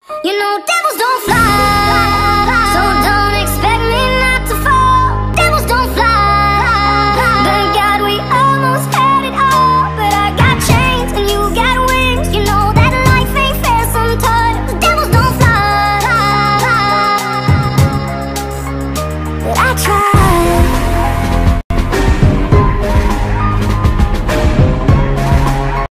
You know devils don't fly, so don't expect me not to fall. Devils don't fly, thank God we almost had it all. But I got chains and you got wings. You know that life ain't fair sometimes. Devils don't fly, but I try.